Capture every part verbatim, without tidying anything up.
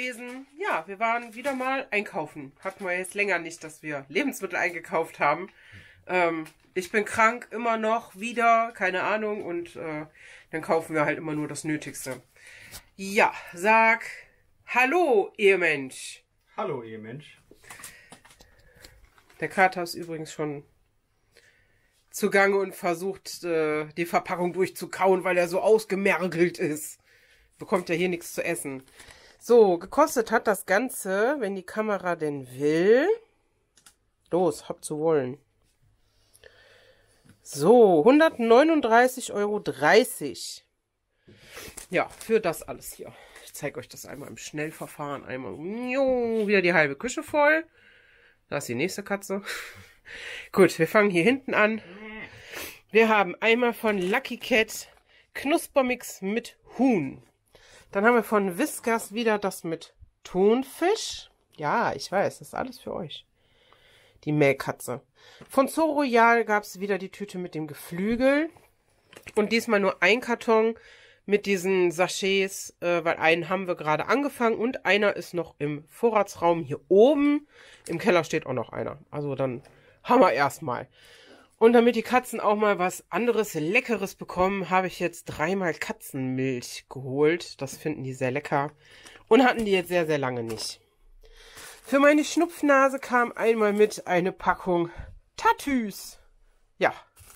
gewesen. Ja, wir waren wieder mal einkaufen. Hatten wir jetzt länger nicht, dass wir Lebensmittel eingekauft haben. Ähm, ich bin krank, immer noch, wieder, keine Ahnung. Und äh, dann kaufen wir halt immer nur das Nötigste. Ja, sag hallo, Ehemensch. Hallo, Ehemensch. Der Kater ist übrigens schon zugange und versucht, äh, die Verpackung durchzukauen, weil er so ausgemergelt ist. Bekommt ja hier nichts zu essen. So, gekostet hat das Ganze, wenn die Kamera denn will. Los, habt zu wollen. So, hundertneununddreißig Euro dreißig. Ja, für das alles hier. Ich zeige euch das einmal im Schnellverfahren. Einmal wieder die halbe Küche voll. Da ist die nächste Katze. Gut, wir fangen hier hinten an. Wir haben einmal von Lucky Cat Knuspermix mit Huhn. Dann haben wir von Whiskas wieder das mit Thunfisch. Ja, ich weiß, das ist alles für euch. Die Mehlkatze. Von Zoo Royal gab es wieder die Tüte mit dem Geflügel. Und diesmal nur ein Karton mit diesen Sachets, äh, weil einen haben wir gerade angefangen und einer ist noch im Vorratsraum hier oben. Im Keller steht auch noch einer. Also dann haben wir erstmal. Und damit die Katzen auch mal was anderes, Leckeres bekommen, habe ich jetzt dreimal Katzenmilch geholt. Das finden die sehr lecker. Und hatten die jetzt sehr, sehr lange nicht. Für meine Schnupfnase kam einmal mit eine Packung Tatüs. Ja.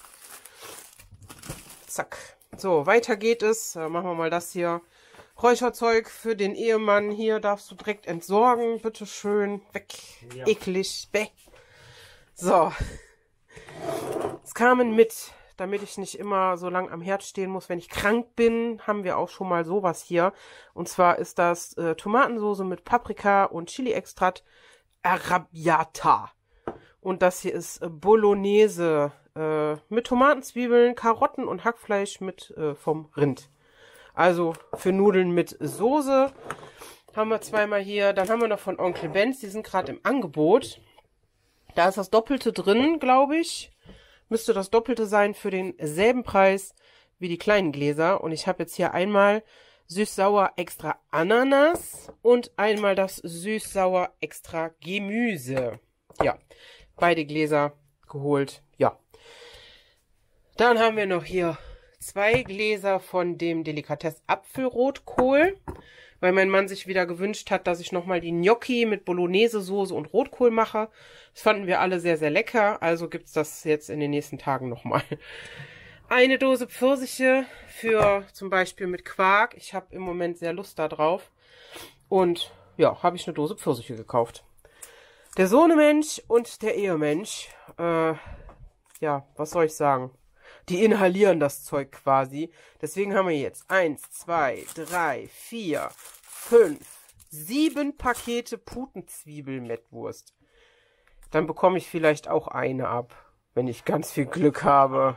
Zack. So, weiter geht es. Äh, machen wir mal das hier. Räucherzeug für den Ehemann. Hier darfst du direkt entsorgen. Bitte schön. Weg. Ja. Eklig. Bäh. So. Es kamen mit, damit ich nicht immer so lang am Herd stehen muss, wenn ich krank bin, haben wir auch schon mal sowas hier. Und zwar ist das äh, Tomatensoße mit Paprika und Chili-Extrakt Arrabbiata. Und das hier ist äh, Bolognese äh, mit Tomaten, Zwiebeln, Karotten und Hackfleisch mit äh, vom Rind. Also für Nudeln mit Soße haben wir zweimal hier. Dann haben wir noch von Onkel Benz, die sind gerade im Angebot. Da ist das Doppelte drin, glaube ich. Müsste das Doppelte sein für denselben Preis wie die kleinen Gläser. Und ich habe jetzt hier einmal süß-sauer extra Ananas und einmal das süß-sauer extra Gemüse. Ja, beide Gläser geholt. Ja. Dann haben wir noch hier zwei Gläser von dem Delikatesse Apfelrotkohl, weil mein Mann sich wieder gewünscht hat, dass ich nochmal die Gnocchi mit Bolognese-Soße und Rotkohl mache. Das fanden wir alle sehr, sehr lecker, also gibt es das jetzt in den nächsten Tagen nochmal. Eine Dose Pfirsiche für zum Beispiel mit Quark. Ich habe im Moment sehr Lust da drauf. Und ja, habe ich eine Dose Pfirsiche gekauft. Der Sohnemensch und der Ehemensch, äh, ja, was soll ich sagen? Die inhalieren das Zeug quasi. Deswegen haben wir jetzt eins, zwei, drei, vier, fünf, sieben Pakete Putenzwiebelmettwurst. Dann bekomme ich vielleicht auch eine ab, wenn ich ganz viel Glück habe.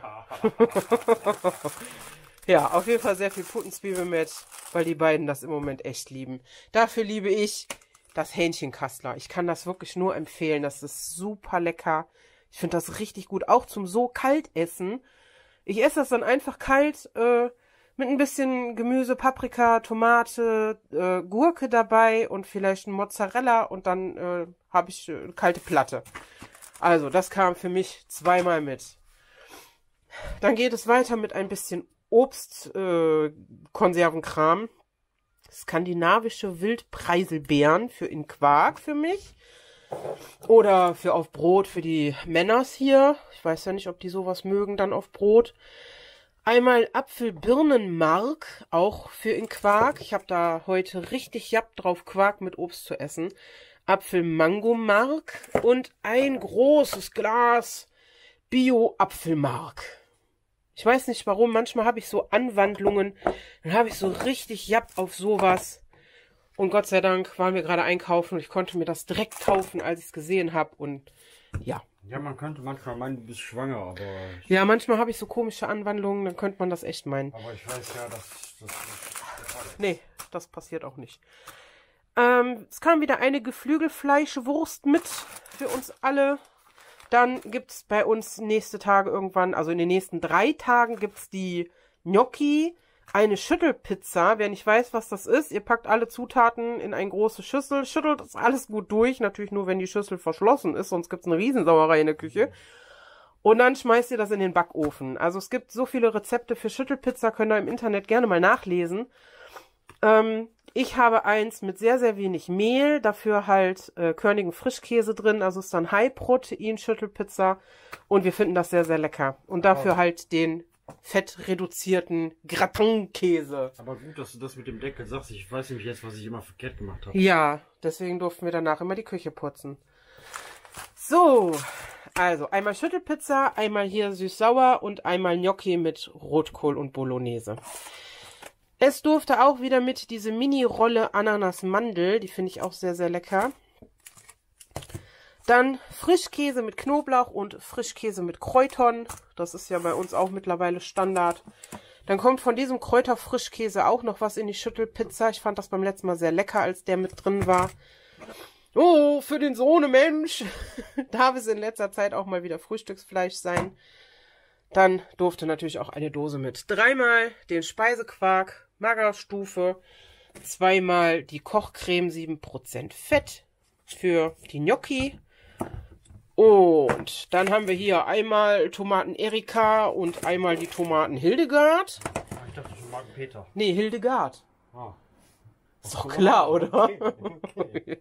Ja, auf jeden Fall sehr viel Putenzwiebelmett, weil die beiden das im Moment echt lieben. Dafür liebe ich das Hähnchenkassler. Ich kann das wirklich nur empfehlen. Das ist super lecker. Ich finde das richtig gut. Auch zum so kalt essen. Ich esse das dann einfach kalt äh, mit ein bisschen Gemüse, Paprika, Tomate, äh, Gurke dabei und vielleicht ein Mozzarella und dann äh, habe ich äh, eine kalte Platte. Also das kam für mich zweimal mit. Dann geht es weiter mit ein bisschen Obstkonservenkram. Äh, Skandinavische Wildpreiselbeeren für in Quark für mich. Oder für auf Brot für die Männers hier. Ich weiß ja nicht, ob die sowas mögen, dann auf Brot. Einmal Apfel-Birnenmark, auch für in Quark. Ich habe da heute richtig Japp drauf, Quark mit Obst zu essen. Apfel-Mango-Mark und ein großes Glas Bio-Apfelmark. Ich weiß nicht warum, manchmal habe ich so Anwandlungen, dann habe ich so richtig Japp auf sowas. Und Gott sei Dank waren wir gerade einkaufen und ich konnte mir das direkt kaufen, als ich es gesehen habe. Und ja. Ja, man könnte manchmal meinen, du bist schwanger, aber... Ja, manchmal habe ich so komische Anwandlungen, dann könnte man das echt meinen. Aber ich weiß ja, dass das nicht... Nee, das passiert auch nicht. Ähm, es kam wieder eine Geflügelfleischwurst mit für uns alle. Dann gibt es bei uns nächste Tage irgendwann, also in den nächsten drei Tagen gibt es die Gnocchi eine Schüttelpizza. Wer nicht weiß, was das ist, ihr packt alle Zutaten in eine große Schüssel, schüttelt das alles gut durch. Natürlich nur, wenn die Schüssel verschlossen ist, sonst gibt's eine Riesensauerei in der Küche. Und dann schmeißt ihr das in den Backofen. Also es gibt so viele Rezepte für Schüttelpizza, könnt ihr im Internet gerne mal nachlesen. Ähm, ich habe eins mit sehr, sehr wenig Mehl, dafür halt äh, körnigen Frischkäse drin, also ist dann High-Protein-Schüttelpizza und wir finden das sehr, sehr lecker. Und dafür oh. halt den fettreduzierten Gratin-Käse. Aber gut, dass du das mit dem Deckel sagst, ich weiß nämlich jetzt, was ich immer verkehrt gemacht habe. Ja, deswegen durften wir danach immer die Küche putzen. So, also einmal Schüttelpizza, einmal hier süß-sauer und einmal Gnocchi mit Rotkohl und Bolognese. Es durfte auch wieder mit diese Mini-Rolle Ananas-Mandel, die finde ich auch sehr, sehr lecker. Dann Frischkäse mit Knoblauch und Frischkäse mit Kräutern. Das ist ja bei uns auch mittlerweile Standard. Dann kommt von diesem Kräuterfrischkäse auch noch was in die Schüttelpizza. Ich fand das beim letzten Mal sehr lecker, als der mit drin war. Oh, für den Sohnemensch darf es in letzter Zeit auch mal wieder Frühstücksfleisch sein. Dann durfte natürlich auch eine Dose mit. Dreimal den Speisequark, Magerstufe, zweimal die Kochcreme sieben Prozent Fett für die Gnocchi. Und dann haben wir hier einmal Tomaten Erika und einmal die Tomaten Hildegard. Ich dachte Tomaten Peter. Nee, Hildegard. Ah. Ist doch klar, oder? Okay, okay.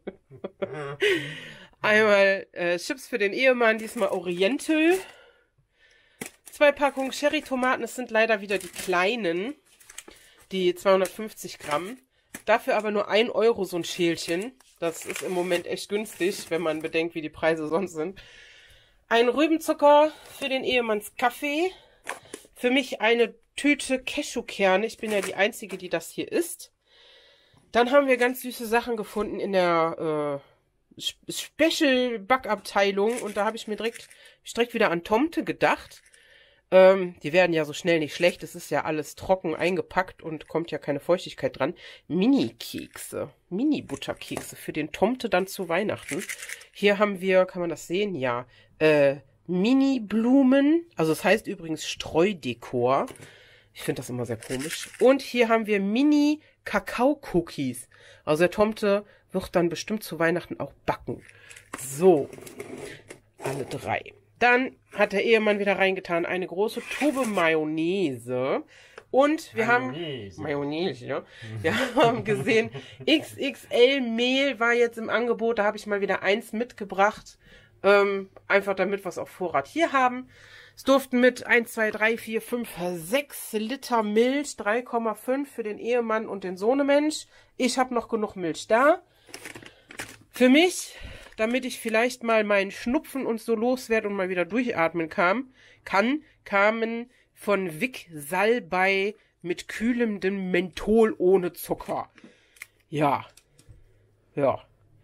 Einmal äh, Chips für den Ehemann, diesmal Oriental. Zwei Packungen Cherry-Tomaten, es sind leider wieder die kleinen, die zweihundertfünfzig Gramm. Dafür aber nur ein Euro so ein Schälchen. Das ist im Moment echt günstig, wenn man bedenkt, wie die Preise sonst sind. Ein Rübenzucker für den Ehemanns Kaffee. Für mich eine Tüte Cashewkerne. Ich bin ja die Einzige, die das hier isst. Dann haben wir ganz süße Sachen gefunden in der äh, Special-Backabteilung. Und da habe ich mir direkt, direkt wieder an Tomte gedacht. Ähm, die werden ja so schnell nicht schlecht. Es ist ja alles trocken eingepackt und kommt ja keine Feuchtigkeit dran. Mini-Kekse, Mini-Butterkekse für den Tomte dann zu Weihnachten. Hier haben wir, kann man das sehen? Ja, äh, Mini-Blumen. Also es heißt übrigens Streudekor. Ich finde das immer sehr komisch. Und hier haben wir Mini-Kakao-Cookies. Also der Tomte wird dann bestimmt zu Weihnachten auch backen. So, alle drei. Dann hat der Ehemann wieder reingetan eine große Tube Mayonnaise. Und wir Mayonnaise. haben Mayonnaise, ja. Wir haben gesehen, X X L Mehl war jetzt im Angebot. Da habe ich mal wieder eins mitgebracht. Ähm, einfach damit wir es auf Vorrat hier haben. Es durften mit eins, zwei, drei, vier, fünf, sechs Liter Milch, drei Komma fünf für den Ehemann und den Sohnemensch. Ich habe noch genug Milch da. Für mich, damit ich vielleicht mal meinen Schnupfen und so loswerde und mal wieder durchatmen kam, kann, kamen von Vic Salbei mit kühlendem Menthol ohne Zucker. Ja. Ja.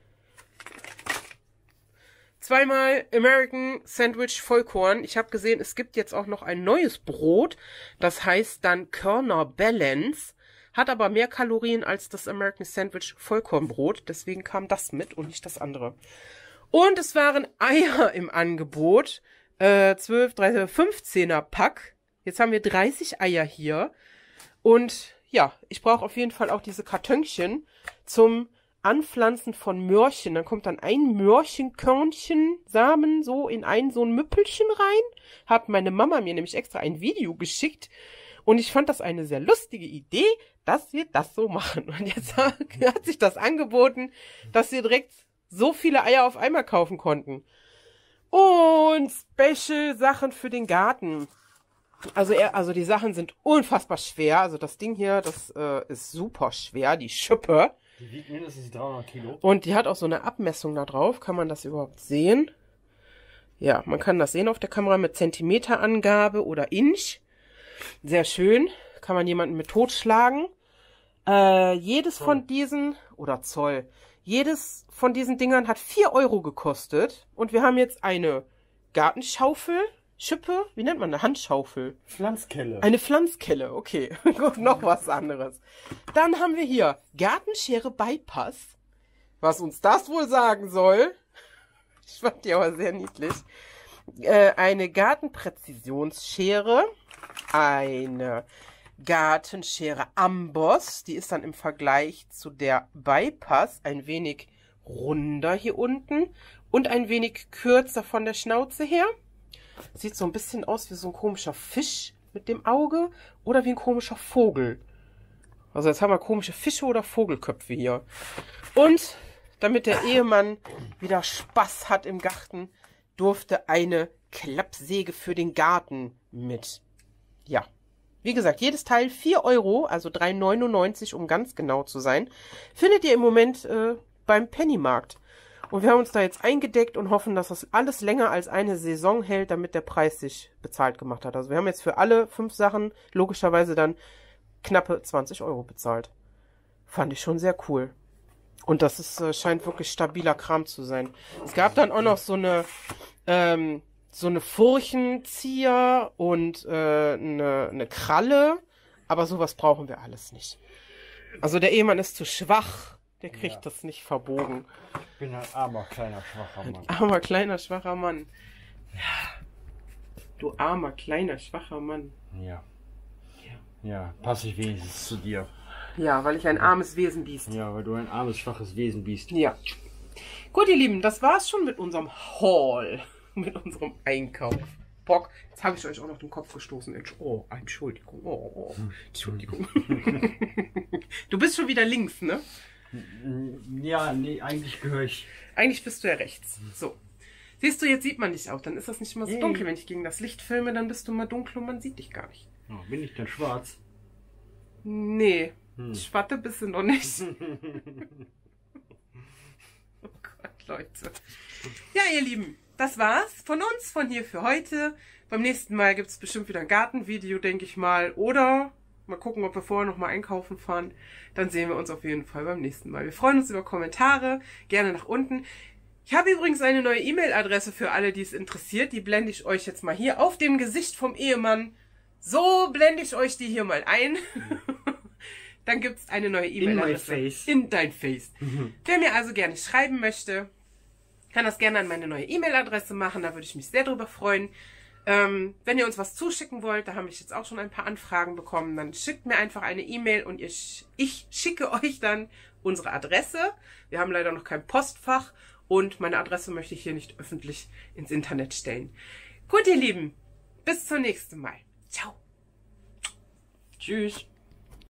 Zweimal American Sandwich Vollkorn. Ich habe gesehen, es gibt jetzt auch noch ein neues Brot. Das heißt dann Körner Balance. Hat aber mehr Kalorien als das American Sandwich Vollkornbrot. Deswegen kam das mit und nicht das andere. Und es waren Eier im Angebot. Äh, zwölf, dreizehn, fünfzehner Pack. Jetzt haben wir dreißig Eier hier. Und ja, ich brauche auf jeden Fall auch diese Kartönchen zum Anpflanzen von Möhrchen. Dann kommt dann ein Möhrchenkörnchen, Samen so in ein so ein Müppelchen rein. Hat meine Mama mir nämlich extra ein Video geschickt. Und ich fand das eine sehr lustige Idee, dass wir das so machen. Und jetzt hat sich das angeboten, dass wir direkt so viele Eier auf einmal kaufen konnten. Und Special-Sachen für den Garten. Also, er, also die Sachen sind unfassbar schwer. Also das Ding hier, das äh, ist super schwer, die Schippe. Die wiegt mindestens dreihundert Kilo. Und die hat auch so eine Abmessung da drauf. Kann man das überhaupt sehen? Ja, man kann das sehen auf der Kamera mit Zentimeterangabe oder Inch. Sehr schön. Kann man jemanden mit totschlagen. Äh, jedes Zoll. Von diesen, oder Zoll, jedes von diesen Dingern hat vier Euro gekostet. Und wir haben jetzt eine Gartenschaufel, Schippe, wie nennt man eine Handschaufel? Pflanzkelle. Eine Pflanzkelle, okay. Gut, noch was anderes. Dann haben wir hier Gartenschere Bypass. Was uns das wohl sagen soll. Ich fand die aber sehr niedlich. Äh, eine Gartenpräzisionsschere. Eine Gartenschere Amboss. Die ist dann im Vergleich zu der Bypass ein wenig runder hier unten und ein wenig kürzer von der Schnauze her. Sieht so ein bisschen aus wie so ein komischer Fisch mit dem Auge oder wie ein komischer Vogel. Also jetzt haben wir komische Fische oder Vogelköpfe hier. Und damit der Ehemann wieder Spaß hat im Garten, durfte eine Klappsäge für den Garten mit. Ja, wie gesagt, jedes Teil vier Euro, also drei neunundneunzig, um ganz genau zu sein, findet ihr im Moment äh, beim Pennymarkt. Und wir haben uns da jetzt eingedeckt und hoffen, dass das alles länger als eine Saison hält, damit der Preis sich bezahlt gemacht hat. Also wir haben jetzt für alle fünf Sachen logischerweise dann knappe zwanzig Euro bezahlt. Fand ich schon sehr cool. Und das ist, äh, scheint wirklich stabiler Kram zu sein. Es gab dann auch noch so eine, ähm, so eine Furchenzieher und äh, eine, eine Kralle. Aber sowas brauchen wir alles nicht. Also der Ehemann ist zu schwach. Der kriegt ja. das nicht verbogen. Ich bin ein armer, kleiner, schwacher Mann. Ein armer, kleiner, schwacher Mann. Ja. Du armer, kleiner, schwacher Mann. Ja. Ja, ja, passe ich wenigstens zu dir. Ja, weil ich ein armes Wesen bist. Ja, weil du ein armes, schwaches Wesen bist. Ja. Gut, ihr Lieben, das war's schon mit unserem Haul. Mit unserem Einkauf. Bock, jetzt habe ich euch auch noch den Kopf gestoßen. Entsch oh, Entschuldigung. Oh, oh. Entschuldigung. Du bist schon wieder links, ne? Ja, nee, eigentlich gehöre ich. Eigentlich bist du ja rechts. So. Siehst du, jetzt sieht man dich auch. Dann ist das nicht immer so dunkel. Wenn ich gegen das Licht filme, dann bist du mal dunkel und man sieht dich gar nicht. Oh, bin ich denn schwarz? Nee. Hm. Schwatte bist du noch nicht. Oh Gott, Leute. Ja, ihr Lieben, das war's von uns, von hier für heute. Beim nächsten Mal gibt es bestimmt wieder ein Gartenvideo, denke ich mal. Oder mal gucken, ob wir vorher noch mal einkaufen fahren. Dann sehen wir uns auf jeden Fall beim nächsten Mal. Wir freuen uns über Kommentare, gerne nach unten. Ich habe übrigens eine neue E-Mail-Adresse für alle, die es interessiert. Die blende ich euch jetzt mal hier auf dem Gesicht vom Ehemann. So blende ich euch die hier mal ein. Dann gibt es eine neue E-Mail-Adresse. In my face. In dein Face. Mhm. Wer mir also gerne schreiben möchte, kann das gerne an meine neue E-Mail-Adresse machen. Da würde ich mich sehr drüber freuen. Ähm, wenn ihr uns was zuschicken wollt, da habe ich jetzt auch schon ein paar Anfragen bekommen, dann schickt mir einfach eine E-Mail und ich, ich schicke euch dann unsere Adresse. Wir haben leider noch kein Postfach und meine Adresse möchte ich hier nicht öffentlich ins Internet stellen. Gut, ihr Lieben, bis zum nächsten Mal. Ciao. Tschüss.